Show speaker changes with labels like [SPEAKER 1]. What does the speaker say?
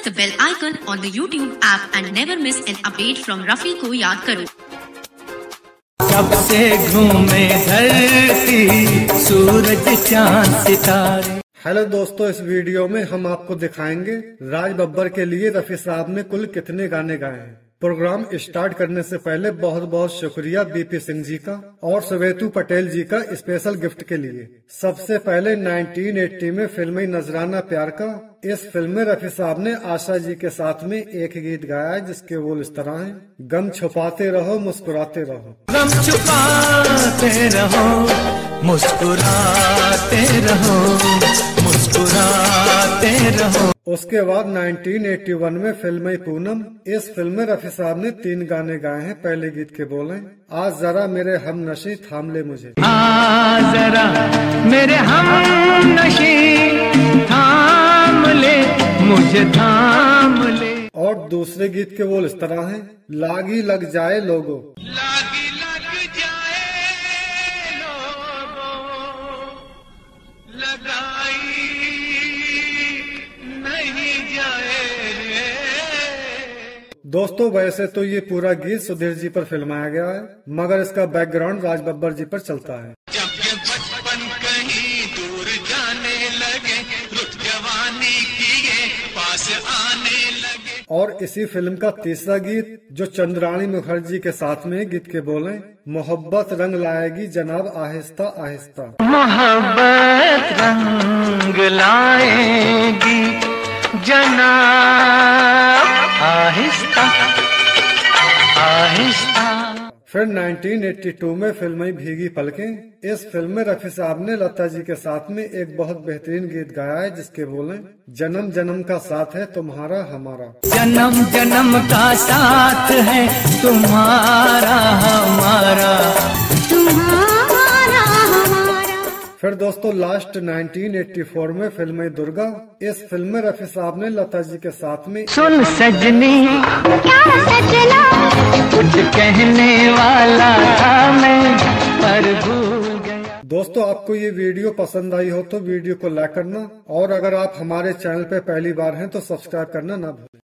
[SPEAKER 1] the bell icon on the YouTube app and never miss an update from Rafi को याद करो।
[SPEAKER 2] कब से घूमे धरती सूरज चांद सितारे।
[SPEAKER 3] हेलो दोस्तों, इस वीडियो में हम आपको दिखाएंगे राज बब्बर के लिए रफी साहब ने कुल कितने गाने गाए हैं। प्रोग्राम स्टार्ट करने से पहले बहुत बहुत शुक्रिया बीपी सिंह जी का और श्वेतु पटेल जी का स्पेशल गिफ्ट के लिए। सबसे पहले 1980 में फिल्म नजराना प्यार का इस फिल्म में रफी साहब ने आशा जी के साथ में एक गीत गाया है जिसके बोल इस तरह हैं। गम छुपाते रहो मुस्कुराते रहो,
[SPEAKER 2] गम छुपाते रहो मुस्कुराते रहो, मुस्कुराते रहो।
[SPEAKER 3] उसके बाद 1981 में फिल्म पूनम, इस फिल्म में रफी साहब ने 3 गाने गाए हैं। पहले गीत के बोल हैं, आज जरा मेरे हम नशी थाम ले मुझे,
[SPEAKER 2] आज जरा मेरे हम नशी थाम ले मुझे, थाम ले।
[SPEAKER 3] और दूसरे गीत के बोल इस तरह हैं, लागी लग जाए लोगो,
[SPEAKER 2] लागी लग जाए लोगो, लगाई नहीं जाए।
[SPEAKER 3] दोस्तों वैसे तो ये पूरा गीत सुधीर जी पर फिल्माया गया है, मगर इसका बैकग्राउंड राज बब्बर जी पर चलता है।
[SPEAKER 2] जब ये बचपन कहीं दूर जाने लगे, रुत जवानी किए पास आने लगे।
[SPEAKER 3] और इसी फिल्म का तीसरा गीत जो चंद्राणी मुखर्जी के साथ में गीत के बोले, मोहब्बत रंग लाएगी जनाब आहिस्ता आहिस्ता,
[SPEAKER 2] मोहब्बत रंग लाएगी जनाब आहिस्ता आहिस्ता।
[SPEAKER 3] फिर 1982 में फिल्म भीगी पलकें, इस फिल्म में रफी साहब ने लता जी के साथ में एक बहुत बेहतरीन गीत गाया है जिसके बोले, जन्म जन्म का साथ है तुम्हारा हमारा,
[SPEAKER 2] जन्म जन्म का साथ है तुम्हारा हमारा, तुम्हारा हमारा।
[SPEAKER 3] फिर दोस्तों लास्ट 1984 में फिल्म दुर्गा, इस फिल्म में रफी साहब ने लता जी के साथ में
[SPEAKER 2] सुन सजनी क्या सजना, कुछ कहने वाला था मैं पर भूल गया।
[SPEAKER 3] दोस्तों आपको ये वीडियो पसंद आई हो तो वीडियो को लाइक करना, और अगर आप हमारे चैनल पे पहली बार हैं तो सब्सक्राइब करना ना भूलें।